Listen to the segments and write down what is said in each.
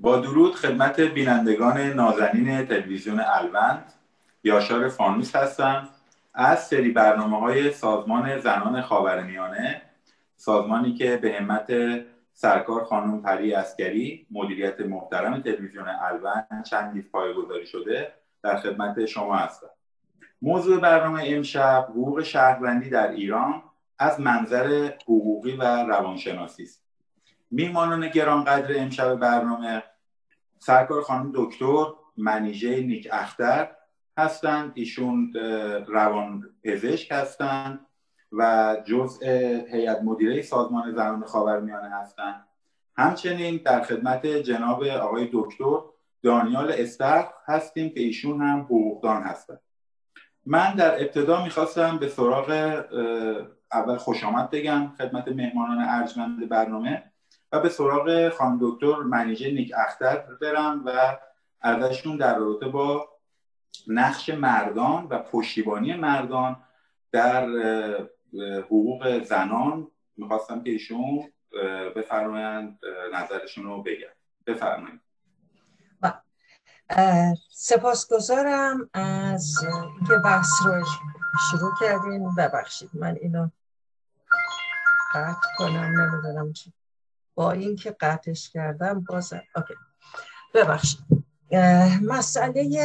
با درود خدمت بینندگان نازنین تلویزیون الوند، یاشار فانوس هستم از سری برنامه‌های سازمان زنان خاورمیانه، سازمانی که به همت سرکار خانم پری عسگری مدیریت محترم تلویزیون الوند چندین پایه‌گذاری شده در خدمت شما هستم. موضوع برنامه امشب حقوق شهروندی در ایران از منظر حقوقی و روانشناسی است. میهمانان گرانقدر امشب برنامه سرکار خانم دکتر منیژه نیک اختر هستند. ایشون روان پزشک هستند و جزء هیئت مدیره سازمان زنان خاورمیانه هستند. همچنین در خدمت جناب آقای دکتر دانیال استخر هستیم که ایشون هم حقوقدان هستند. من در ابتدا میخواستم به سراغ اول خوش آمد بگم خدمت مهمانان ارجمند برنامه و به سراغ خانم دکتر منیژه نیک اختر برم و ازشون در رابطه با نقش مردان و پشتیبانی مردان در حقوق زنان میخواستم که ایشون بفرمایند نظرشون رو بگن. بفرمایید. سپاسگزارم از اینکه بحث رو شروع کردین. ببخشید من اینو قطع کنم، نمیدونم چی با اینکه قطعش کردم بازم اوکی. ببخشید. مسئله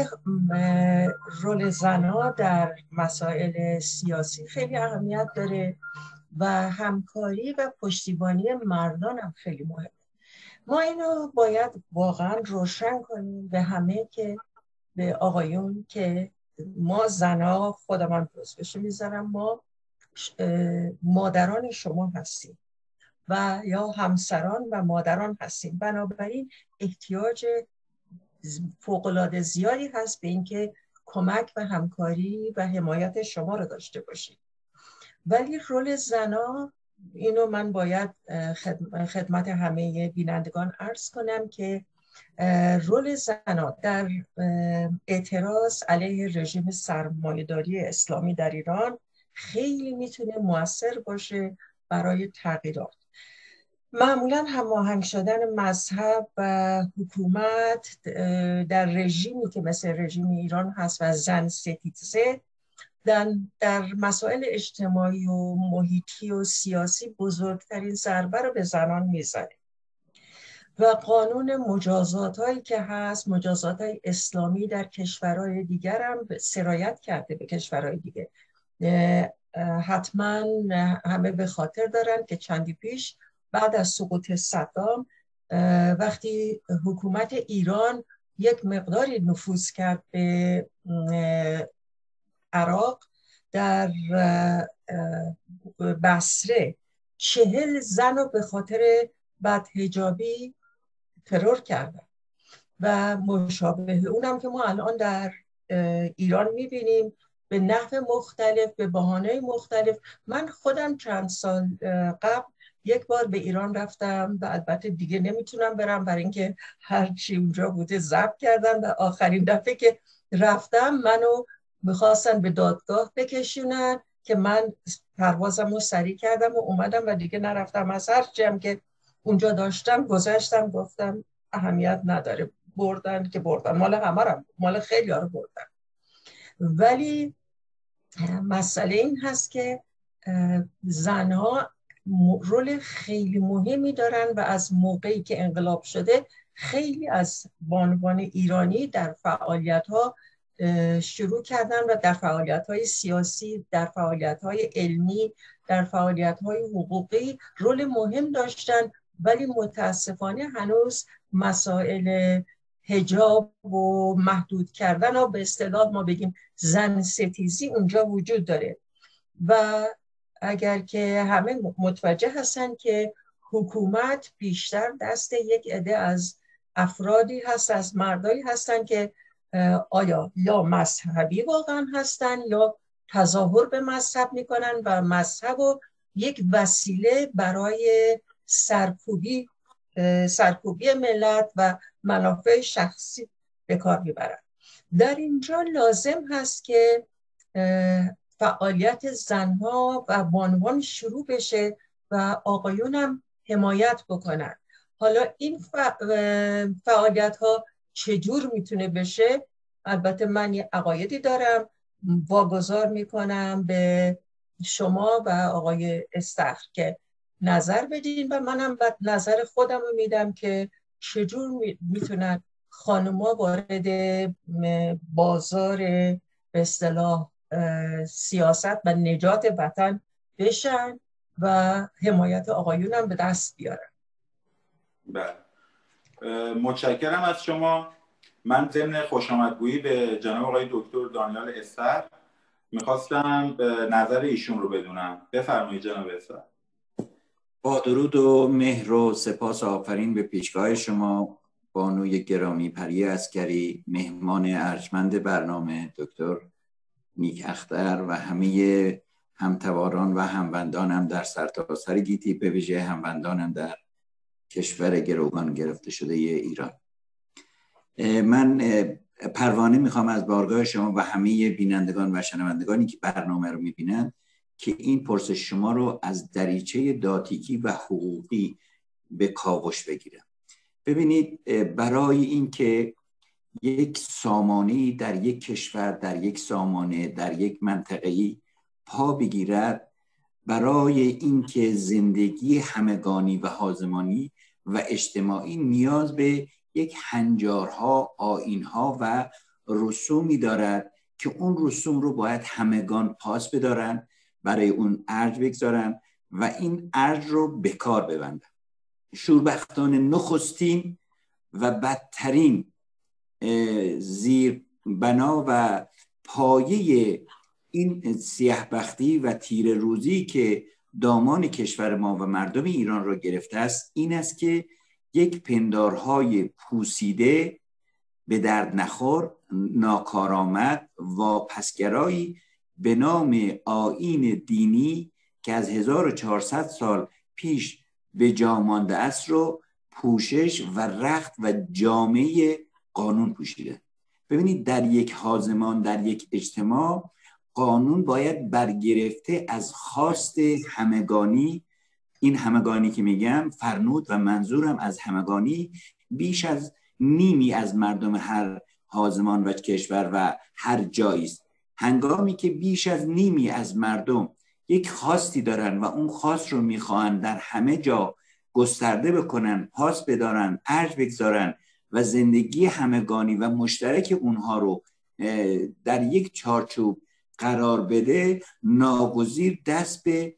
رول زنها در مسائل سیاسی خیلی اهمیت داره و همکاری و پشتیبانی مردان هم خیلی مهمه. ما اینو باید واقعا روشن کنیم به همه، که به آقایون که ما زنها، خود من پرسپشو میذارم، ما مادران شما هستیم و یا همسران و مادران هستیم. بنابراین احتیاج فوق‌العاده زیادی هست به اینکه کمک و همکاری و حمایت شما رو داشته باشیم. ولی رول زنها، اینو من باید خدمت همه بینندگان عرض کنم که رول زنها در اعتراض علیه رژیم سرمایه‌داری اسلامی در ایران خیلی میتونه مؤثر باشه برای تغییرات. معمولا هماهنگ شدن مذهب و حکومت در رژیمی که مثل رژیم ایران هست و زن ستیزه در مسائل اجتماعی و محیطی و سیاسی بزرگترین ضربه رو به زنان میزنه و قانون مجازات هایی که هست، مجازات های اسلامی در کشورهای دیگر هم سرایت کرده به کشورهای دیگه. حتما همه به خاطر دارن که چندی پیش بعد از سقوط صدام وقتی حکومت ایران یک مقداری نفوذ کرد به عراق، در بصره 40 زن رو به خاطر بدحجابی ترور کردن و مشابه اونم که ما الان در ایران میبینیم به نحو مختلف، به بهانه مختلف. من خودم چند سال قبل یک بار به ایران رفتم و البته دیگه نمیتونم برم برای اینکه هر چی اونجا بوده ضبط کردن و آخرین دفعه که رفتم منو میخواستن به دادگاه بکشونن که من پروازم رو سریع کردم و اومدم و دیگه نرفتم. از هر چیم که اونجا داشتم گذاشتم، گفتم اهمیت نداره، بردن که بردن، مال همه رو، مال خیلی ها رو بردن. ولی مسئله این هست که زنها رول خیلی مهمی دارن و از موقعی که انقلاب شده خیلی از بانوان ایرانی در فعالیت‌ها شروع کردن و در فعالیت‌های سیاسی، در فعالیت‌های علمی، در فعالیت‌های حقوقی رول مهم داشتن. ولی متاسفانه هنوز مسائل حجاب و محدود کردن و به اصطلاح ما بگیم زن ستیزی اونجا وجود داره و اگر که همه متوجه هستن که حکومت بیشتر دست یک عده از افرادی هست، از مردایی هستن که آیا یا مذهبی واقعا هستن یا تظاهر به مذهب میکنن و مذهب رو یک وسیله برای سرکوبی ملت و منافع شخصی به کار میبرن. در اینجا لازم هست که فعالیت زنها و بانوان شروع بشه و آقایون هم حمایت بکنن. حالا این فعالیت ها چجور میتونه بشه؟ البته من یه عقایدی دارم، واگذار میکنم به شما و آقای استخر که نظر بدین و منم نظر خودم رو میدم که چجور میتونن خانوما وارد بازار به اصطلاح سیاست و نجات وطن بشن و حمایت آقایونم به دست بیارن. بله، متشکرم از شما. من ضمن خوشامدگویی به جناب آقای دکتر دانیال استر میخواستم نظر ایشون رو بدونم. بفرمایید جناب استر. با درود و مهر و سپاس آفرین به پیشگاه شما بانوی گرامی پریه عسگری، مهمان ارجمند برنامه دکتر نیک اختر و همه همتواران و هموندانم در سرتاسر گیتی، به ویژه هموندانم در کشور گروگان گرفته شده ایران. من پروانه میخوام از بارگاه شما و همه بینندگان و شنوندگانی که برنامه رو میبینن که این پرسش شما رو از دریچه داتیکی و حقوقی به کاوش بگیرم. ببینید، برای این که یک سامانه‌ای در یک کشور، در یک سامانه، در یک منطقه‌ای پا بگیرد، برای این که زندگی همگانی و هازمانی و اجتماعی نیاز به یک هنجارها، آیینها و رسومی دارد که اون رسوم رو باید همگان پاس بدارن، برای اون ارج بگذارن و این ارج رو به کار ببندن. شوربختانه نخستین و بدترین زیر بنا و پایه این سیاه‌بختی و تیر روزی که دامان کشور ما و مردم ایران را گرفته است این است که یک پندارهای پوسیده، به درد نخور، ناکارآمد و پسگرایی به نام آیین دینی که از 1400 سال پیش به جا مانده است رو پوشش و رخت و جامعه قانون پوشیده. ببینید، در یک هازمان، در یک اجتماع، قانون باید برگرفته از خواست همگانی. این همگانی که میگم فرنود و منظورم از همگانی بیش از نیمی از مردم هر هازمان و کشور و هر جایی است. هنگامی که بیش از نیمی از مردم یک خواستی دارن و اون خواست رو میخوان در همه جا گسترده بکنن، پاس بدارن، ارج بگذارن و زندگی همگانی و مشترک اونها رو در یک چارچوب قرار بده، ناگزیر دست به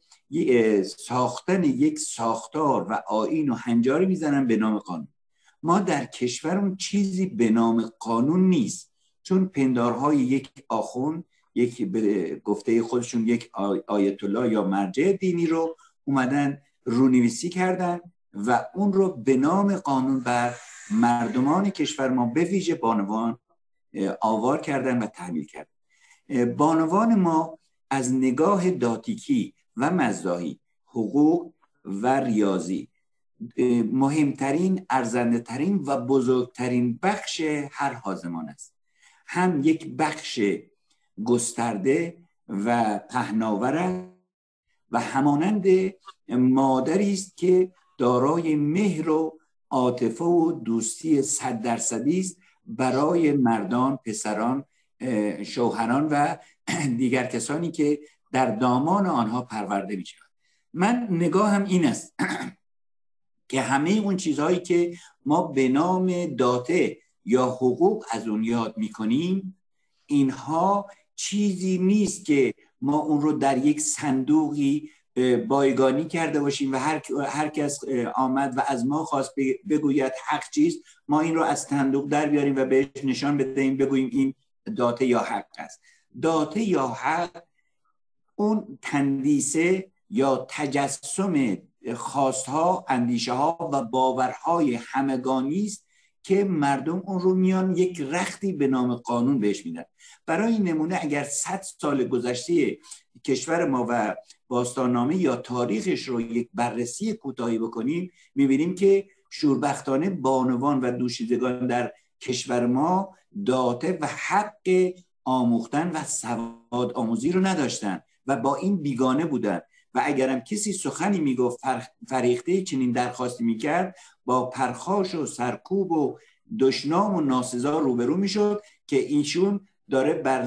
ساختن یک ساختار و آیین و هنجاری میزنن به نام قانون. ما در کشورمون چیزی به نام قانون نیست، چون پندارهای یک آخوند، یک به گفته خودشون یک آیت الله یا مرجع دینی رو اومدن رونویسی کردن و اون رو به نام قانون بر مردمان کشور ما به ویژه بانوان آوار کردن و تحمیل کردن. بانوان ما از نگاه داتیکی و مزداحی، حقوق و ریاضی مهمترین، ارزنده‌ترین و بزرگترین بخش هر هازمان است. هم یک بخش گسترده و پهناور است و همانند مادری است که دارای مهر و عاطفه و دوستی 100% است برای مردان، پسران، شوهران و دیگر کسانی که در دامان آنها پرورده می شود. من نگاهم این است که همه اون چیزهایی که ما به نام داته یا حقوق از اون یاد می کنیم، اینها چیزی نیست که ما اون رو در یک صندوقی بایگانی کرده باشیم و هر کس آمد و از ما خواست بگوید حق چیست، ما این رو از صندوق در بیاریم و بهش نشان بدهیم بگوییم این داته یا حق است. داته یا حق اون تندیسه یا تجسم خواستها، اندیشه ها و باورهای همگانی است که مردم اون رو میان یک رختی به نام قانون بهش میدن. برای نمونه اگر 100 سال گذشته کشور ما و باستاننامه یا تاریخش رو یک بررسی کوتاهی بکنیم، میبینیم که شوربختانه بانوان و دوشیزگان در کشور ما داته و حق آموختن و سواد آموزی رو نداشتن و با این بیگانه بودن و اگرم کسی سخنی میگفت، فریخته چنین درخواستی میکرد، با پرخاش و سرکوب و دشنام و ناسزا روبرو میشد که ایشون داره بر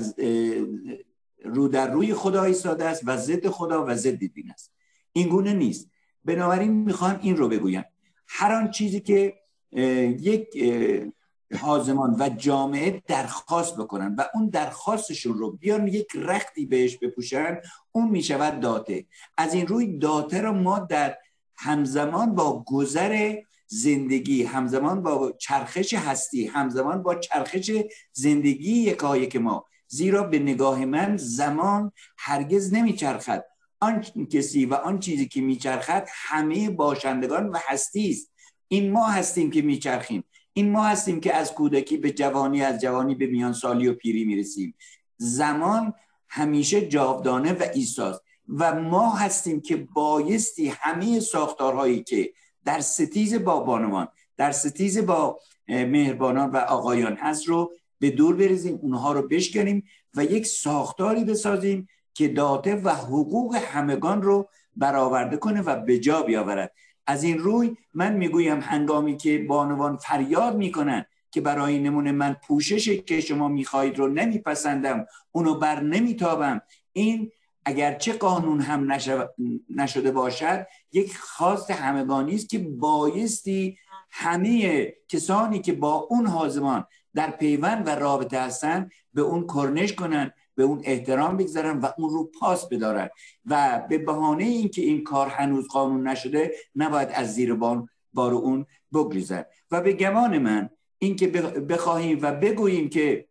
رو در روی خدا ایستاده است و ضد خدا و ضد دین است. این گونه نیست. بنابراین میخوام این رو بگویم، هر آن چیزی که یک حازمان و جامعه درخواست بکنن و اون درخواستشون رو بیان یک رختی بهش بپوشن، اون میشود داته. از این روی داته رو ما در همزمان با گذر زندگی، همزمان با چرخش هستی، همزمان با چرخش زندگی یکایک ما، زیرا به نگاه من زمان هرگز نمیچرخد. آن کسی و آن چیزی که میچرخد همه باشندگان و هستی است. این ما هستیم که میچرخیم، این ما هستیم که از کودکی به جوانی، از جوانی به میان سالی و پیری میرسیم. زمان همیشه جاودانه و ایستاست و ما هستیم که بایستی همه ساختارهایی که در ستیز با بانوان، در ستیز با مهربانان و آقایان هست رو به دور بریزیم، اونها رو بشکنیم و یک ساختاری بسازیم که داده و حقوق همگان رو برآورده کنه و به جا بیاورد. از این روی من میگویم هنگامی که بانوان فریاد میکنن که برای نمونه من پوششی که شما میخواهید رو نمیپسندم، اونو بر نمیتابم، این اگرچه قانون هم نشده باشد یک خواست همگانی است که بایستی همه کسانی که با اون حازمان در پیوند و رابطه هستن به اون کرنش کنن، به اون احترام بگذارن و اون رو پاس بدارن و به بهانه اینکه این کار هنوز قانون نشده نباید از زیر بار اون بگریزن. و به گمان من اینکه بخواهیم و بگوییم که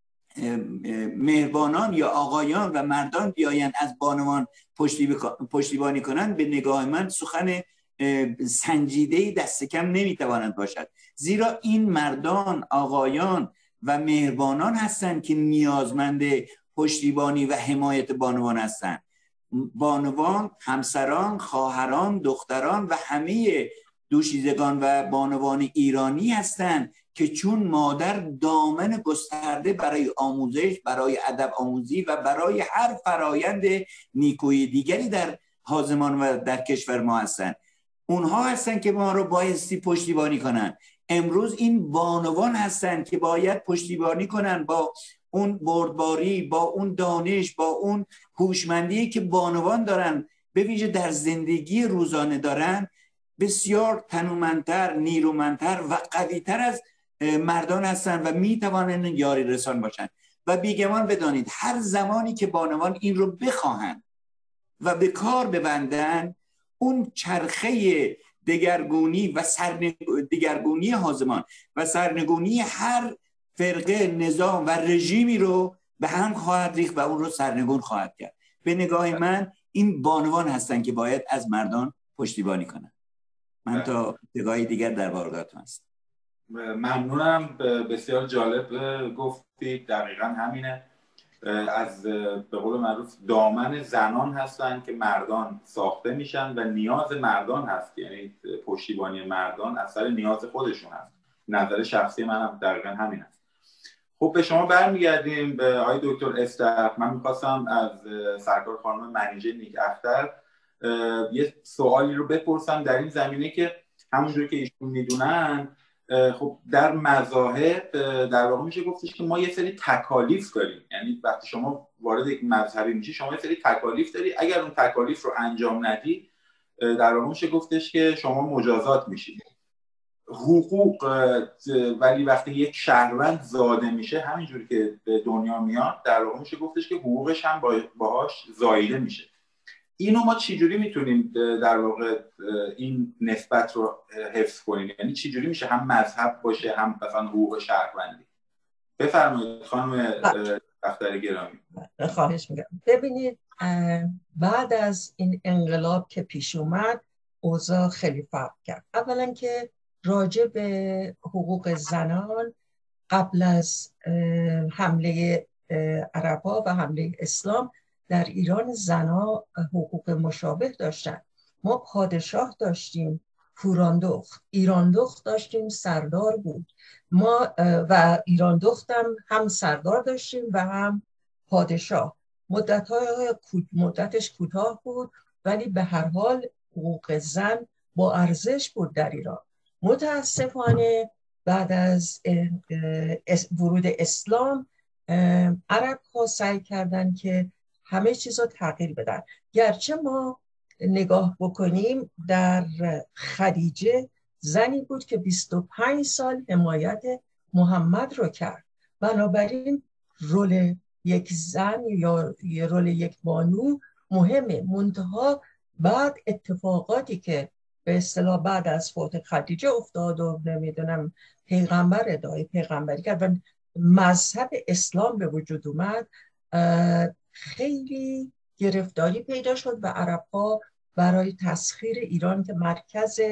مهربانان یا آقایان و مردان بیاین از بانوان پشتیبانی کنند، به نگاه من سخن سنجیده‌ای دست کم نمیتواند باشد، زیرا این مردان، آقایان و مهربانان هستند که نیازمند پشتیبانی و حمایت بانوان هستند. بانوان همسران، خواهران، دختران و همه دوشیزگان و بانوان ایرانی هستند که چون مادر دامن گسترده برای آموزش، برای ادب آموزی و برای هر فرایند نیکویی دیگری در حازمان و در کشور ما هستند. اونها هستند که ما رو بایستی پشتیبانی کنن. امروز این بانوان هستند که باید پشتیبانی کنن با اون بردباری، با اون دانش، با اون هوشمندی که بانوان دارن، به ویژه در زندگی روزانه دارن، بسیار تنومندتر، نیرومندتر و قویتر از مردان هستند و میتوانند یاری رسان باشند. و بیگمان بدانید هر زمانی که بانوان این رو بخواهند و به کار ببندن، اون چرخه دگرگونی و دگرگونی حازمان و سرنگونی هر فرقه، نظام و رژیمی رو به هم خواهد ریخت و اون رو سرنگون خواهد کرد. به نگاه من این بانوان هستن که باید از مردان پشتیبانی کنن. من تا نگاهی دیگر در بارگاهتون هستم. ممنونم، بسیار جالب گفتید. دقیقا همینه. از به قول معروف دامن زنان هستن که مردان ساخته میشن و نیاز مردان هست، یعنی پشتیبانی مردان اثر نیاز خودشون هست. نظر شخصی منم دقیقا همین هست. خب به شما برمیگردیم، به آقای دکتر استر. من میخواستم از سرکار خانم منیژه نیک اختر یه سوالی رو بپرسم در این زمینه که همونجور که ایشون میدونن، خب در مذاهب در واقع میشه گفتش که ما یه سری تکالیف داریم. یعنی وقتی شما وارد یک مذهبی میشی شما یه سری تکالیف داری، اگر اون تکالیف رو انجام ندی در واقع میشه گفتش که شما مجازات میشید. حقوق ولی وقتی یک شهروند زاده میشه، همینجوری که به دنیا میاد، در واقع میشه گفتش که حقوقش هم باهاش زایده میشه. اینو ما چجوری میتونیم در واقع این نسبت رو حفظ کنیم؟ یعنی چجوری میشه هم مذهب باشه هم مثلا حقوق شهروندی؟ بفرمایید خانم اختر گرامی. خواهش میگم. ببینید بعد از این انقلاب که پیش اومد اوضاع خیلی فرق کرد. اولا که راجع به حقوق زنان قبل از حمله عربا و حمله اسلام در ایران زنها حقوق مشابه داشتن. ما پادشاه داشتیم، پوراندخت، ایراندخت داشتیم، سردار بود. ما و ایراندخت هم سردار داشتیم و هم پادشاه. مدتش کوتاه بود ولی به هر حال حقوق زن با ارزش بود در ایران. متاسفانه بعد از ورود اسلام عرب ها سعی کردن که همه چیز رو تغییر بدن. گرچه ما نگاه بکنیم در خدیجه زنی بود که 25 سال حمایت محمد رو کرد، بنابراین رول یک زن یا رول یک بانو مهمه. منتها بعد اتفاقاتی که به اصطلاح بعد از فوت خدیجه افتاد و نمیدونم پیغمبر ادعای پیغمبری کرد و مذهب اسلام به وجود اومد، خیلی گرفتاری پیدا شد و عرب‌ها برای تسخیر ایران که مرکز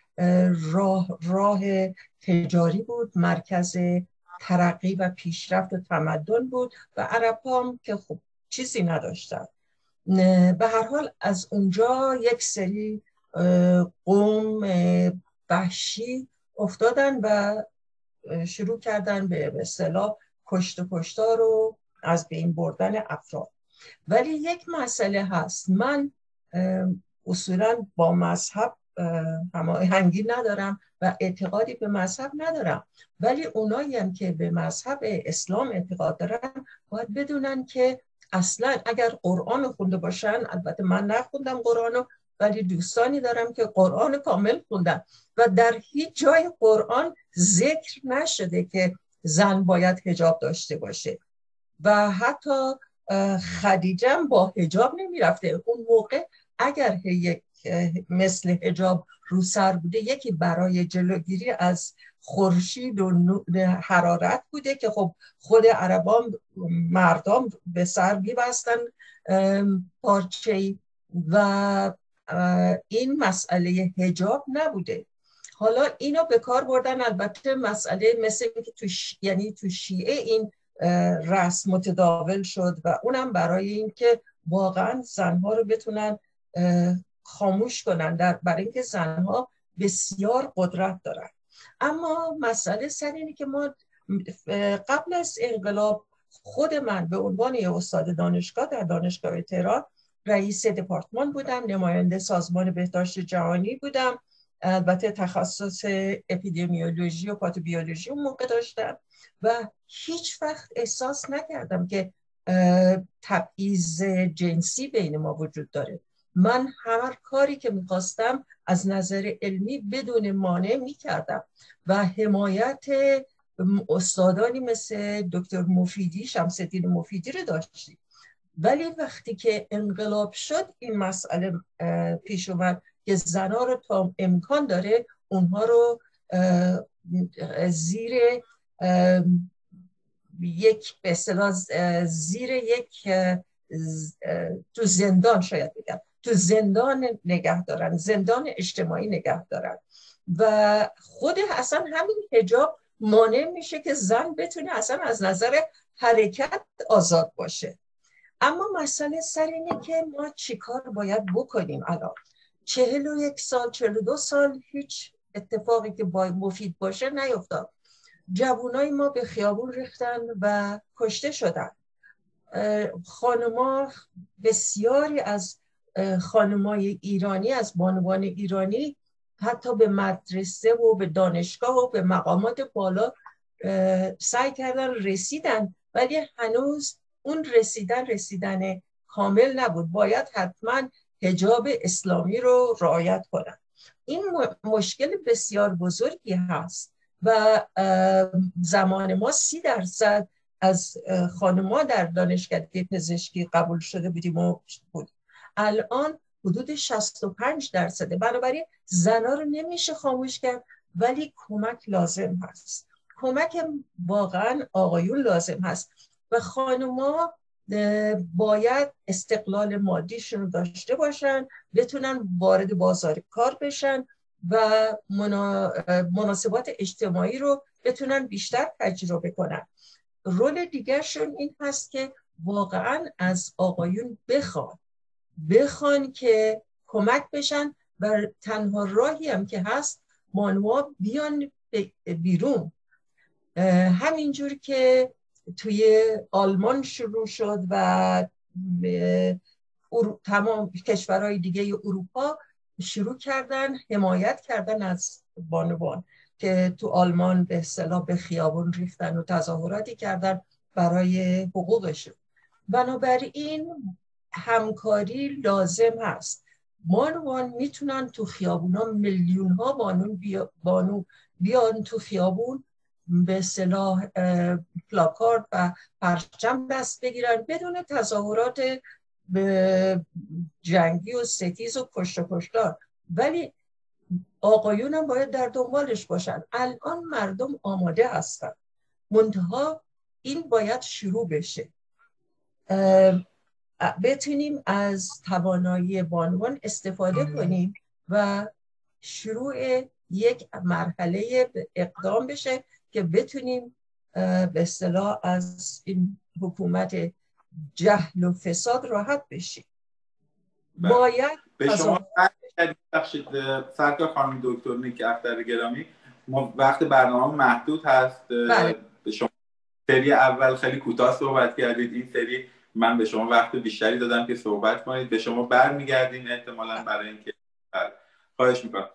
راه تجاری بود، مرکز ترقی و پیشرفت و تمدن بود و عرب‌ها هم که خب چیزی نداشتن. به هر حال از اونجا یک سری قوم وحشی افتادن و شروع کردن به اصطلاح کشت و کشتار و از بین بردن افراد. ولی یک مسئله هست، من اصولا با مذهب هماهنگی ندارم و اعتقادی به مذهب ندارم، ولی اونایی هم که به مذهب اسلام اعتقاد دارن باید بدونن که اصلا اگر قرآن خونده باشن، البته من نخوندم قرآنو ولی دوستانی دارم که قرآن کامل خوندن و در هیچ جای قرآن ذکر نشده که زن باید حجاب داشته باشه و حتی خدیجه با حجاب نمی رفته. اون موقع اگر یک مثل حجاب رو سر بوده، یکی برای جلوگیری از خورشید و حرارت بوده که خب خود عربان مردم به سر می‌بستن پارچه‌ای و این مسئله حجاب نبوده. حالا اینو به کار بردن، البته مسئله مثل که یعنی تو شیعه این رسم متداول شد و اونم برای این که واقعا زنها رو بتونن خاموش کنن، برای اینکه زنها بسیار قدرت دارن. اما مسئله سر اینه که ما قبل از انقلاب خود من به عنوان یه استاد دانشگاه در دانشگاه تهران رئیس دپارتمان بودم، نماینده سازمان بهداشت جهانی بودم، البته تخصص اپیدمیولوژی و پاتوبیولوژی اون موقع داشتم و هیچ وقت احساس نکردم که تبعیض جنسی بین ما وجود داره. من هر کاری که میخواستم از نظر علمی بدون مانع میکردم و حمایت استادانی مثل دکتر مفیدی، شمس‌الدین مفیدی رو داشتیم. ولی وقتی که انقلاب شد این مسئله پیش اومد که زنها رو تا امکان داره اونها رو زیر یک به اصطلاح زیر یک تو زندان، شاید بگم تو زندان نگه دارن، زندان اجتماعی نگه دارن و خود اصلا همین حجاب مانع میشه که زن بتونه اصلا از نظر حرکت آزاد باشه. اما مسئله سر اینه که ما چیکار باید بکنیم الان. 41 سال 42 سال هیچ اتفاقی که باید مفید باشه نیفتاد. جوانای ما به خیابون ریختن و کشته شدن. خانما، بسیاری از خانمای ایرانی، از بانوان ایرانی حتی به مدرسه و به دانشگاه و به مقامات بالا سعی کردن رسیدن، ولی هنوز اون رسیدن کامل نبود. باید حتما حجاب اسلامی رو رعایت کنن. این مشکل بسیار بزرگی هست و زمان ما 30% از خانم‌ها در دانشکده پزشکی قبول شده بودیم الان حدود 65%. بنابراین زنها رو نمیشه خاموش کرد، ولی کمک لازم هست. کمک واقعا آقایون لازم هست و خانم‌ها باید استقلال مادیشون رو داشته باشن، بتونن وارد بازار کار بشن و مناسبات اجتماعی رو بتونن بیشتر تجربه کنن. رول دیگرشون این هست که واقعا از آقایون بخوان که کمک بشن و تنها راهی هم که هست بانوها بیان بیرون. همینجور که توی آلمان شروع شد و تمام کشورهای دیگه اروپا شروع کردن حمایت کردن از بانوان که تو آلمان به اصطلاح به خیابون ریختن و تظاهراتی کردن برای حقوقشون. بنابراین همکاری لازم هست. بانوان میتونن تو خیابونا میلیون ها بانو بیان تو خیابون به اصطلاح پلاکارد و پرچم دست بگیرن بدون تظاهرات جنگی و ستیز و کشتار، ولی آقایون هم باید در دنبالش باشن. الان مردم آماده هستن، منتها این باید شروع بشه. بتونیم از توانایی بانوان استفاده کنیم و شروع یک مرحله اقدام بشه که بتونیم به اصطلاح از این حکومت جهل و فساد راحت بشیم. باید به شما بخشید سرکار خانم دکتر نیک اختر گرامی، ما وقت برنامه محدود هست. بله. به شما سری اول خیلی کوتاه صحبت کردید، این سری من به شما وقت بیشتری دادم که صحبت کنید. به شما برمیگردیم احتمالاً برای اینکه خواهش میکنم.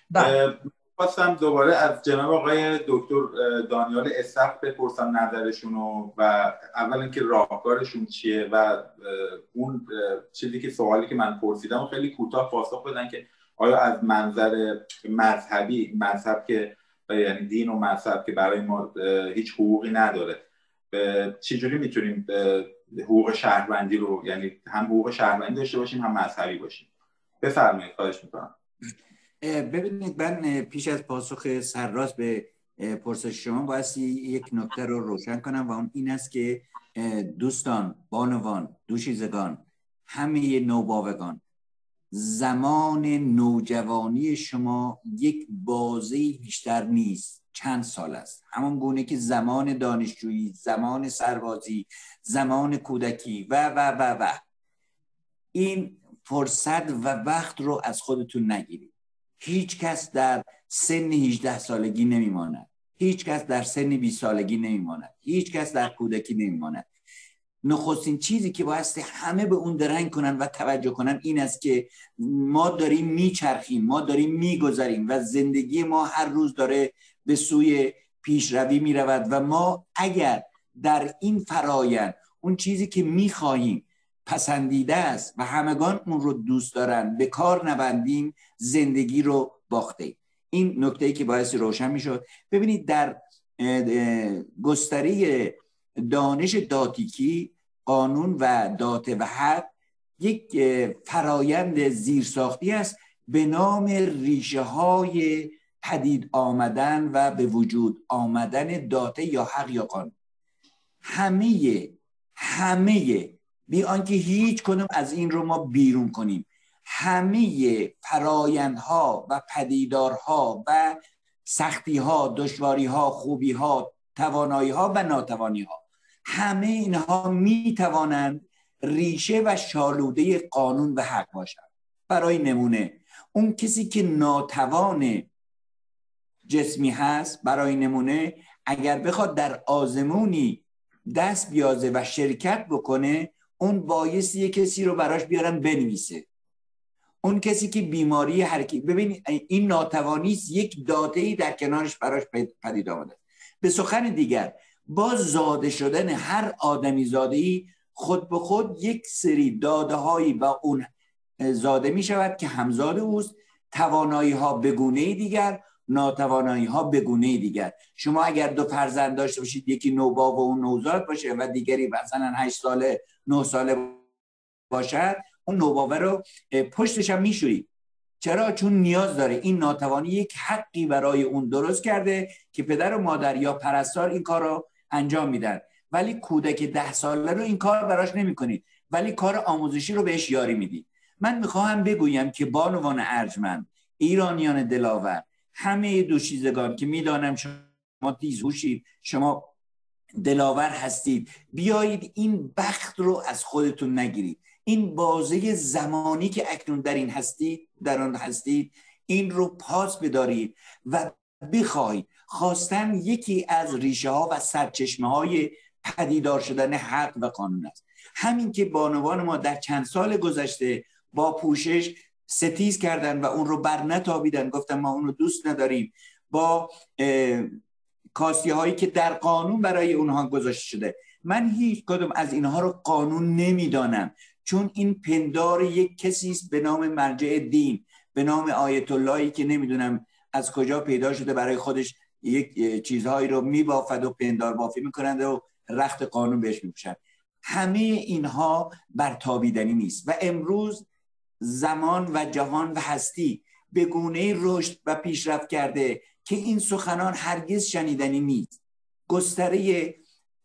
خواستم دوباره از جناب آقای دکتر دانیال اسحق بپرسم نظرشونو و اول اینکه راهکارشون چیه و اون چیزی که سوالی که من پرسیدم و خیلی کوتاه پاسخ بدن که آیا از منظر مذهبی، مذهب که یعنی دین و مذهب که برای ما هیچ حقوقی نداره، چجوری میتونیم حقوق شهروندی رو، یعنی هم حقوق شهروندی داشته باشیم هم مذهبی باشیم؟ بفرمایید، خواهش میکنم. ببینید، من پیش از پاسخ سرراست به پرسش شما باید یک نکته رو روشن کنم و اون این است که دوستان، بانوان، دوشیزگان، همه نوباوگان، زمان نوجوانی شما یک بازه بیشتر نیست، چند سال است. همون گونه که زمان دانشجویی، زمان سربازی، زمان کودکی و این فرصت و وقت رو از خودتون نگیرید. هیچ کس در سن 18 سالگی نمیماند، هیچ کس در سن 20 سالگی نمیماند، هیچ کس در کودکی نمیماند. نخستین چیزی که بایستی همه به اون درنگ کنن و توجه کنن این است که ما داریم میچرخیم، ما داریم میگذریم و زندگی ما هر روز داره به سوی پیشروی میرود و ما اگر در این فرایند اون چیزی که میخواهیم پسندیده است و همگان اون رو دوست دارن به کار نبندیم، زندگی رو باخته. این نکته‌ای که باعث روشن میشد. ببینید، در گستره دانش داتیکی، قانون و داته و حق یک فرایند زیرساختی است به نام ریشه های پدید آمدن و به وجود آمدن داته یا حق یا قانون. همه بی آنکه هیچ کدوم از این رو ما بیرون کنیم، همه فرایندها و پدیدارها و سختیها، دشواریها، خوبیها، تواناییها و ناتوانیها، همه اینها می توانند ریشه و شالوده قانون و حق باشند. برای نمونه، اون کسی که ناتوان جسمی هست، برای نمونه اگر بخواد در آزمونی دست بیازه و شرکت بکنه، اون بایستی یه کسی رو براش بیارن بنویسه. اون کسی که بیماری حرکی، ببین این ناتوانیست، یک داده‌ای در کنارش براش پدید آمده. به سخن دیگر، با زاده شدن هر آدمی زاده‌ای خود به خود یک سری داده‌هایی با اون زاده می شود که همزاد اوست. توانایی ها به گونه دیگر، ناتوانایی ها به گونه دیگر. شما اگر دو فرزند داشته باشید، یکی نوباو و اون نوزاد باشه و دیگری مثلا 8 ساله 9 ساله باشد، اون نوباوه رو پشتش هم میشورید. چرا؟ چون نیاز داره. این ناتوانی یک حقی برای اون درست کرده که پدر و مادر یا پرستار این کار رو انجام میدن، ولی کودک 10 ساله رو این کار براش نمی‌کنید، ولی کار آموزشی رو بهش یاری میدید. من میخواهم بگویم که بانوان ارجمند، ایرانیان دلاور، همه دوشیزگان که میدانم شما تیزهوشید، شما دلاور هستید، بیایید این بخت رو از خودتون نگیرید. این بازه زمانی که اکنون در آن هستید، این رو پاس بدارید و بخواهید. خواستن یکی از ریشه ها و سرچشمه های پدیدار شدن حق و قانون است. همین که بانوان ما در چند سال گذشته با پوشش ستیز کردن و اون رو بر نتابیدن، گفتن ما اون رو دوست نداریم، با کاستی هایی که در قانون برای اونها گذاشته شده. من هیچ کدوم از اینها رو قانون نمیدانم، چون این پندار یک کسی است به نام مرجع دین، به نام آیت اللهی که نمیدونم از کجا پیدا شده، برای خودش یک چیزهایی رو میبافد و پندار بافی میکنند و رخت قانون بهش میپوشند. همه اینها برتابیدنی نیست و امروز زمان و جهان و هستی به گونه‌ای رشد و پیشرفت کرده که این سخنان هرگز شنیدنی نیست. گستره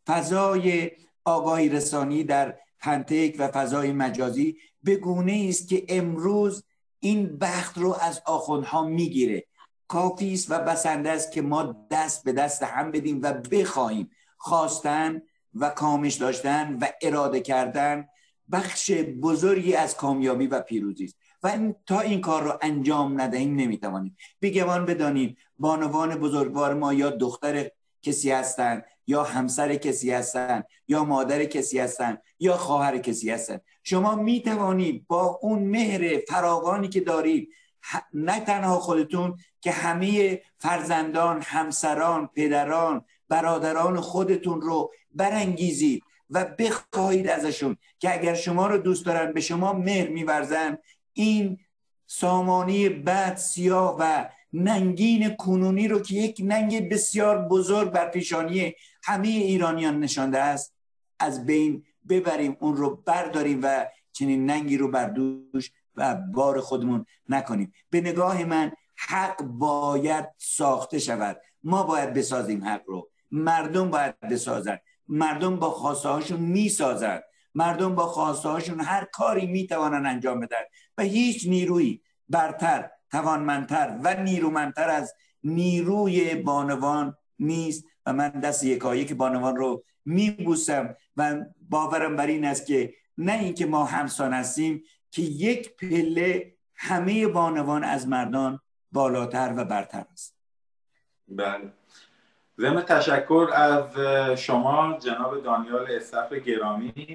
فضای آگاهی رسانی در فنتک و فضای مجازی به گونه‌ای است که امروز این بخت رو از آخوندها میگیره. کافی است و بسنده است که ما دست به دست هم بدیم و بخواهیم. خواستن و کامش داشتن و اراده کردن بخش بزرگی از کامیابی و پیروزی است و تا این کار رو انجام ندهیم نمیتوانیم. بیگمان بدانید بانوان بزرگوار ما یا دختر کسی هستند، یا همسر کسی هستند، یا مادر کسی هستند، یا خواهر کسی هستند. شما میتوانید با اون مهر فراوانی که دارید نه تنها خودتون که همه فرزندان، همسران، پدران، برادران خودتون رو برانگیزید و بخواهید ازشون که اگر شما رو دوست دارن به شما مهر می‌ورزن. این سامانی بد، سیاه و ننگین کنونی رو که یک ننگ بسیار بزرگ بر پیشانی همه ایرانیان نشانده است از بین ببریم، اون رو برداریم و چنین ننگی رو بر دوش و بار خودمون نکنیم. به نگاه من حق باید ساخته شود. ما باید بسازیم حق رو. مردم باید بسازن. مردم با خواسته هاشون میسازن. مردم با خواسته هاشون هر کاری میتوانن انجام بدن و هیچ نیرویی برتر، توانمندتر و نیرومندتر از نیروی بانوان نیست و من دست یکایک بانوان رو میبوسم و باورم بر این است که نه اینکه ما همسان هستیم که یک پله همه بانوان از مردان بالاتر و برتر است. بله. ضمن تشکر از شما جناب دانیال اسحف گرامی.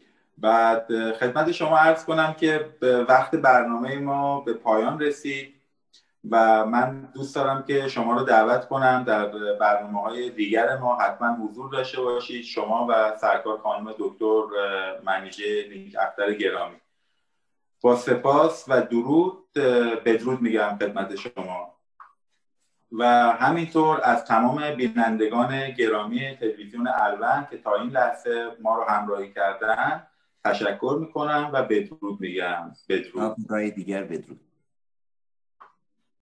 بعد خدمت شما عرض کنم که وقت برنامه ما به پایان رسید و من دوست دارم که شما رو دعوت کنم در برنامه‌های دیگر ما حتما حضور داشته باشید، شما و سرکار خانم دکتر منیژه نیک اختر گرامی. با سپاس و درود، بدرود میگم خدمت شما و همینطور از تمام بینندگان گرامی تلویزیون الوند که تا این لحظه ما رو همراهی کردن تشکر میکنم و بدرود میگم. بدرود. برای دیگر بدرود.